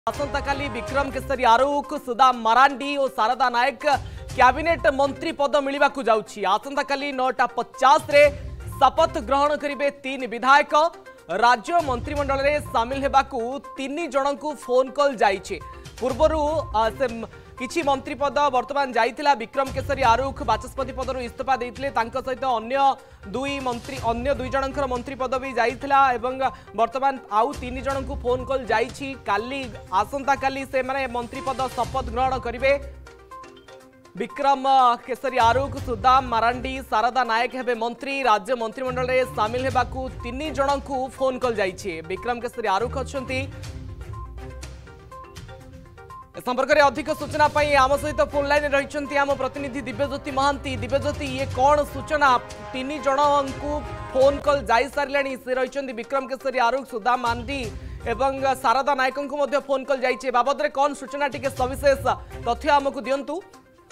आसंता काली विक्रम केसरी आरुख सुदाम मारांडी और शारदा नायक कैबिनेट मंत्री पद मिलवा जाउछि। आसंता काली 9:50 रे शपथ ग्रहण करिवे 3 विधायक। राज्य मंत्रिमंडल रे शामिल हेबाकू 3 जन को फोन कॉल जाइछे। पूर्वरु किछि मंत्री पद वर्तमान जाइतिला। विक्रम केसरी आरुख बाचस्पति पदरु इस्तीफा देइतिले, तांको सहित अन्य दुई जनकर मंत्री पद भी जाइतिला एवं वर्तमान आउ 3 जन को फोन कॉल जाइछि। काली आसंता काली से माने मंत्री पद शपथ ग्रहण करिवे। विक्रम केसरी आरुख सुदाम मारांडी शारदा नायक हेबे मंत्री। राज्य मंत्रिमंडल रे शामिल हेबाकू 3 जन को फोन कॉल जाइछि। विक्रम केसरी आरुख अछंती। संपर्क में अधिक सूचना आम सहित फोन लाइन रही आम प्रतिनिधि दिव्यज्योति महांती। दिव्यज्योति, ये कौन सूचना? 3 जन को फोन कॉल जाई सारे से रही विक्रम केसरी आरुख सुदाम मांडी एवं शारदा नायक को फोन कॉल जाइए। बाबद कौन सूचना टिके सविशेष तथ्य आमको दिंतु।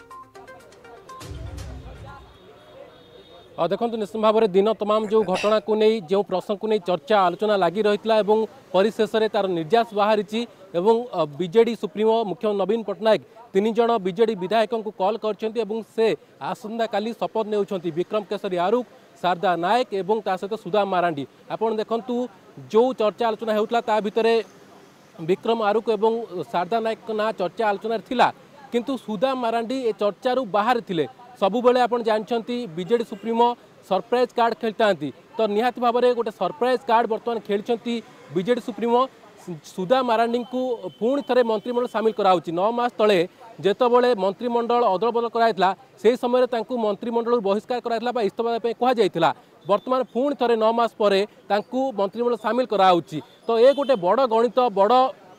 देखो निश्चित भाव में दिन तमाम जो घटना को नहीं जो प्रश्न को नहीं चर्चा आलोचना लगी रही है परिशेष में तार निर्यास बाहरी एवं बीजेडी सुप्रीमो मुख्य नवीन पट्टनायक 3 जन बीजेडी विधायक को कॉल कर आसंता काली शपथ ने विक्रम केसरी आरुख शारदा नायक एवं ता सहित सुदाम मारांडी। आपड़ देखु जो चर्चा आलोचना होता भितर विक्रम आरुख एवं शारदा नायक ना चर्चा आलोचना थिला, किंतु सुदाम मारांडी ए चर्चारू बाहर थिले। सबु बेले आपण जानछंती बीजेडी सुप्रीमो सरप्राइज कार्ड खेलता तो निहाती भाव में गोटे सरप्राइज कार्ड बर्तमान खेलती बीजेडी सुप्रीमो सुदाम मारांडी को पुणी थे मंत्रिमंडल सामिल कराउछि। 9 मास तले जेतबले मंत्रिमंडल अदल बदल कराइतला से समय तांकु मंत्रिमंडल बहिष्कार कराइतला बा इस्तीफा देबे कहा जाइतला। वर्तमान पुणी थे 9 मास परे तांकु मंत्रिमंडल सामिल कराउछि। तो ये गोटे बड़ गणित बड़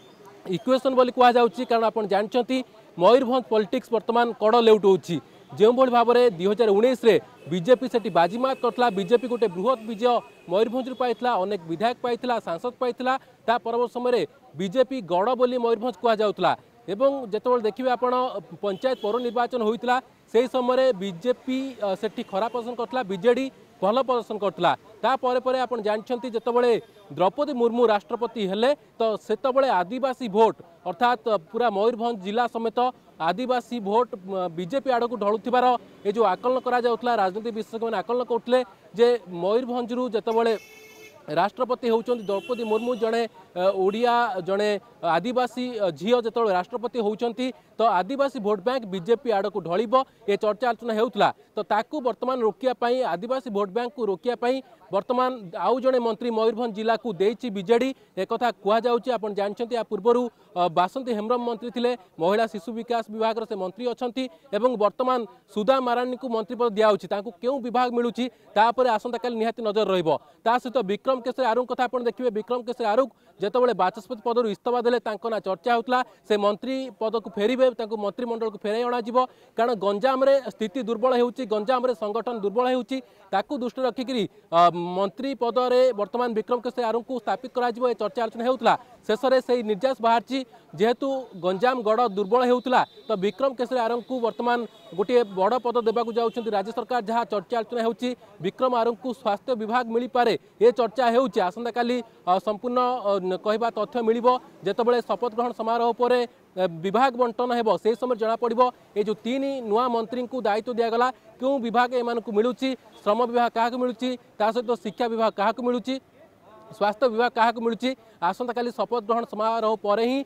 इक्वेशन बोली कहा जाउछि। कारण आपण जानछंती मयूरभंज पॉलिटिक्स वर्तमान कड़ लेउटौछि। जो भाव में 2019 रे बीजेपी से बाजीमात करता। बीजेपी गोटे बृहत विजय मयूरभंज पाइला, अनेक विधायक पाइला, सांसद पाइला। ता परवर्त समय बीजेपी गड़ बोली मयूरभंज कहा जाउतला। एवं जेतबेले देखिबे आपण पंचायत पौर निर्वाचन होइतला से समय बीजेपी सेठी खराब प्रदर्शन करतला, बीजेडी भल प्रदर्शन करतला। ता परे परे आपण जानछंती जेतबेले द्रौपदी मुर्मू राष्ट्रपति हेले तो सेतबेले आदिवासी भोट अर्थात पूरा मयूरभंज जिला समेत आदिवासी भोट बीजेपी आड़ को ढलुथिबार ये जो आकलन करा जाउतला। राजनीति विशेषज्ञ मैंने आकलन करते जे मयूरभंजरू जेतबेले राष्ट्रपति होउचंती द्रौपदी मुर्मू जड़े ओडिया जड़े आदिवासी झील जो राष्ट्रपति होउचंती तो आदिवासी भोट बैंक बीजेपी आड़ को ढलिब ये चर्चा आलोचना होउतला। तो ताकू वर्तमान रोकिया आदिवासी भोट बैंक को रोकिया वर्तमान आउ जड़े मंत्री मयूरभंज जिला को देइछि बीजेडी एक कथा कहा जाउछि। आपण जानछंती आ पूर्वरु बासंती हेम्ब्रम मंत्री थिले, महिला शिशु विकास विभाग से मंत्री अछंती एवं वर्तमान सुदाम मारांडी को मंत्री पद दियाउछि। तांकू केउ विभाग मिलुछि ता परे आसंता काली निहाती नजर रहिबो। ता सहित विक्रम केसरी आरुख कथा आपण देखिबे। विक्रम केसरी आरुख जेतबेले बाचस्पति पदरु इस्तीफा देले तांको ना चर्चा होतला से मंत्री पद को फेरिबे, तांको मंत्रिमंडल को फेराई अणा जिवो। कारण गंजाम रे स्थिति दुर्बल हेउछि, गंजाम रे संगठन दुर्बल हेउछि। ताकू दृष्टि रखिकरी मंत्री पद रे वर्तमान विक्रम केसरी आरुख को स्थापित करा जिवो ए चर्चा आलोचना हेउतला। शेषरे से निर्यास बाहरछि जेहेतु गंजाम गड़ दुर्बल हेउतला तो विक्रम केसरी आरुख को वर्तमान गोटे बड़ पद देबाकू जाउछंती राज्य सरकार। जहाँ चर्चा आलोचना हेउछि विक्रम आरुख को स्वास्थ्य विभाग मिली पारे ये चर्चा हेउछि। आसंता काली संपूर्ण कहबा तथ्य मिलिबो जेतबेले शपथ ग्रहण समारोह पर विभाग बंटन हेबो से समय जना पड़िबो ये जो 3 नुआ मंत्री को दायित्व दियागला क्यों विभाग एमानकु मिलुछि। श्रम विभाग काहाकु मिलुछि, ता सहित शिक्षा विभाग काहाकु मिलुछि, स्वास्थ्य विभाग काहाकु मिलुछि। आसंता काली शपथ ग्रहण समारोह पर ही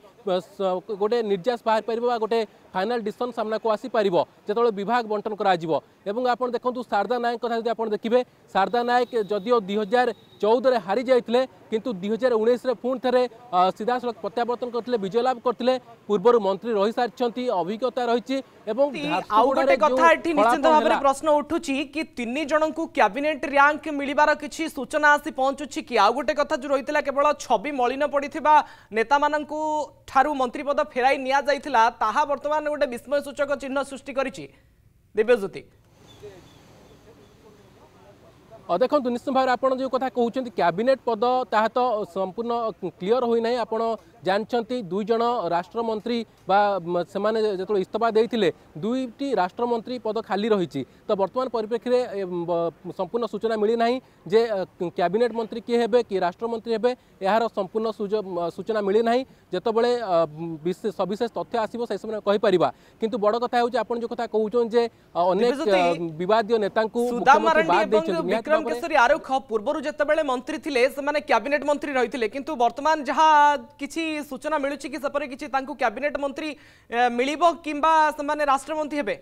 गोटे निर्यास बाहर पारिबो, गोटे फाइनल डिसीजन सामना को आसी पारिबो जेतबेले विभाग बंटन करा जिवो। एवं आपण देखंतु शारदा नायक कथा जदि आपण देखिबे, शारदा नायक जदिओ 2014 रे हारि जाइथिले किंतु 2019 रे पुण थरे सीधा सड़क प्रत्यावर्तन करथिले, विजय लाभ करथिले। पूर्वरु मंत्री रहि सारिछंती, अभिज्ञता रहिछि। एवं आउ गोटे कथा एठी निश्चित भाव में प्रश्न उठुछि कि 3 जन को कैबिनेट रैंक मिलिबार किछि सूचना आसी पहुंचुछि कि? आउ गोटे कथा जो रहितला केवल छवि मलिन पड़िथिबा नेता माननकु ठारू मंत्री पद फेराई निया जाइथिला ताहा वर्तमान गोटे विस्मय सूचक चिन्ह सृष्टि करिछि। दिव्यज्योति, देखो निश्चित भाव में आपड़ जो कथा कहते कैबिनेट पद ताहा तो संपूर्ण क्लीयर होई नहीं। आपड़ जानते दुई जन राष्ट्रमंत्री से इस्तीफा देते दुईटी राष्ट्रमंत्री पद खाली रही। तो बर्तमान परिप्रेक्षी में संपूर्ण सूचना मिलना जे कैबिनेट मंत्री किए हे कि राष्ट्रमंत्री हे यार संपूर्ण सूचना मिलना जिते सविशेष तथ्य आसो से समय कहीपर किंतु बड़ कथा हो जो कथा कहते अनेक विवादीय नेता विक्रम केसरी आरुख पूर्व जिते मंत्री थे से कैबिनेट मंत्री रही किंतु वर्तमान जहाँ किसी सूचना मिलूँ कि सपरे किसी कैबिनेट मंत्री मिलिबो किंबा से राष्ट्रमंत्री हेबे।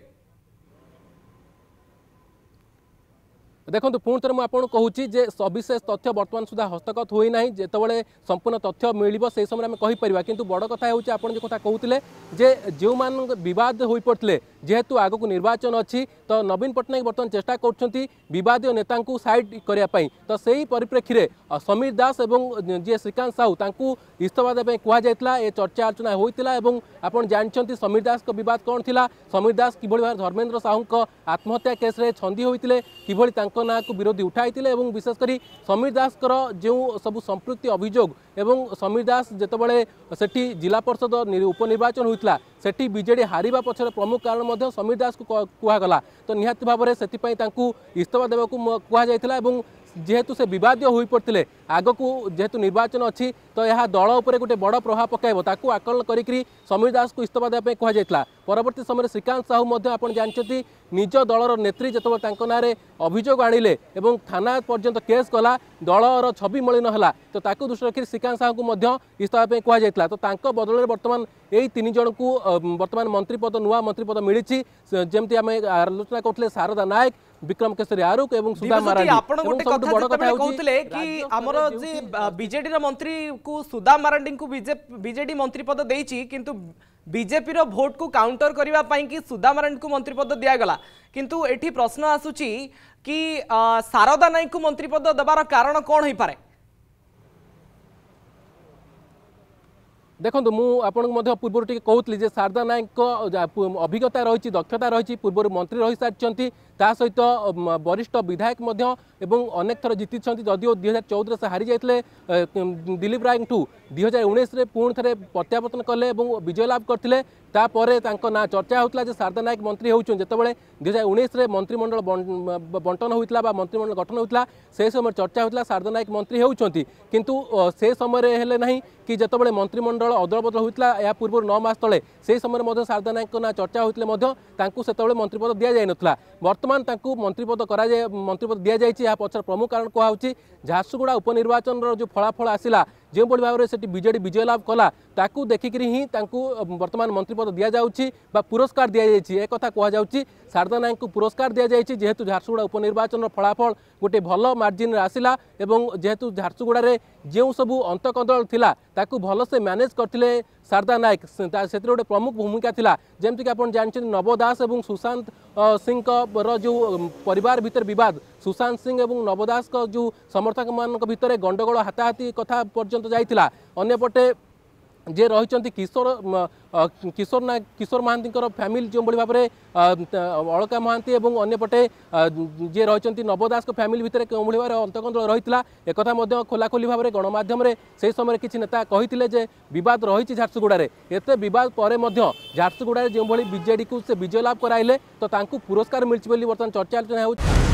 देखो पुणी थे मुझे कहूँ जे सविशेष तथ्य बर्तमान सुधा हस्तगत होना जितेबाला संपूर्ण तथ्य मिल से समय आम कहीपर किंतु बड़ कथा हो जो कथा कहते जे जो मान बद हो पड़ते जेहेतु आग को निर्वाचन अच्छी तो नवीन पट्टनायक बर्तमान चेष्टा कर नेता साइड करने तो से परिप्रेक्षी में समीर दास और जी श्रीकांत साहू इस्तीफा देने कहुला ये चर्चा आलोचना होता है। आप जानते समीर दास को बद कौन थी समीर दास कि भाव धर्मेन्द्र साहू आत्महत्या केस छंदी होते कि ना को विरोधी उठाई विशेषकर समीर दास जो सब संपृक्ति अभियोग एवं समीर दास जितेबाला से जिला परिषद उपनिर्वाचन होता सेठी बीजेडी हारिबा पछर प्रमुख कारण समीर दास को कहगला तो निहाती भाव में से इस्तीफा देवा कहला जेहेतु से विवादीय हो पड़ते आग को जेहेतु निर्वाचन अच्छी तो यह दल उपर गोटे बड़ प्रभाव पकाइब ताकू आकलन करी समीर दास को इस्तीफा देवाई कहला। परवर्ती समय श्रीकांत साहू आप जानते निज दलर नेत्री जो ना अभियोग आनिले एवं थाना पर्यंत केस कला दलर छवि मलिन है तो ताकू दृष्टि रखी श्रीकांत साहू को इस्तीफा कहला तो बदल में बर्तमान यही तीन जन को बर्तमान मंत्रीपद नुआ मंत्रीपद मिली जमती आम आलोचना करते शारदा नायक विक्रम केसरी आरुख और सुधा बीजेडी मंत्री को सुधा मारांडी को बीजेडी मंत्री पद देछि किंतु बीजेपी रो भोट को काउंटर करबा पई कि सुधा मारांडी को मंत्री पद दिया गला किंतु एठी प्रश्न आसुची कि शारदा नायक को मंत्री पद देबार कारण कौन होई पारे। देखो मुझे पूर्व टी कहती शारदा नायक अभिज्ञता रही दक्षता रही पूर्व मंत्री रही सारी सहित वरिष्ठ विधायक एवं अनेक थर जीति जदिव 2014 से हारी जाते दिलीप राय 2019 पुणी थे प्रत्यावर्तन कले विजय लाभ करते ना चर्चा होता शारदा नायक मंत्री होते 2019 मंत्रिमंडल बंटन होता मंत्रिमंडल गठन होता से समय चर्चा होता शारदा नायक मंत्री होती किंतु से समय हेले ना कि जितेबाला मंत्रिमंडल अदल बदल होता या पूर्व 9 मास तले से समय शारदा नायक ना चर्चा होते से मंत्रीपद दि जाए ना बर्तमान मंत्रीपद मंत्रीपद दि जाए पचर प्रमुख कारण कहुच्छी झारसुगुड़ा उपनिर्वाचन जो फलाफल आसला जो भाव में से बीजेडी विजय लाभ कला ताकू देखिक ही बर्तमान मंत्रीपद दि जाऊँगी पुरस्कार दि जाए एक कहुच्छी शारदा नायक को पुरस्कार दि जाए जेहेतु झारसुगुड़ा उपनिर्वाचन फलाफल गोटे भल मार्जिन आसला जेहेतु झारसुगुड़ा जो सबू अंतकदल थिला ताकू भल से मैनेज करते शारदा नायक से गोटे प्रमुख भूमिका थिला जेमती आप जानते नव दास और सुशांत सिंह जो परिवार भितर विवाद सुशांत सिंह और नव दास जो समर्थक मान भितर गंडगोल हाथाहाथी कथा पर्यंत जाइतिला अन्यपटे जे रही किशोर महांती फैमिली जो भाव में अलका महांती और अन्यपटे जे रही नव दास फैमिली भितर क्यों भाव में अंतकंदल रही एक खोलाखोली भाव में गणमाध्यम से समय किसी नेता कहते बद रही झारसुगुड़ा एत बद पर झारसुगुड़ा जो भाई बीजेडी को से विजय लाभ कराइले तो पुरस्कार मिली बर्तमान चर्चा आलोचना हो।